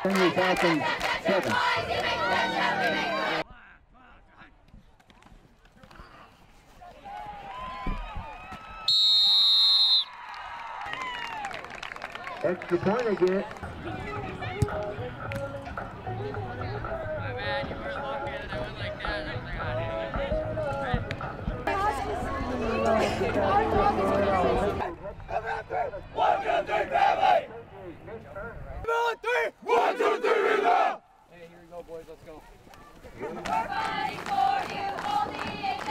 Henry Falcon, 7. Extra point again. Man, you were lucky that I went like that. One, two, three, family! 1, 2, 3, rebound! Hey, here we go, boys. Let's go. We're fighting for you, all the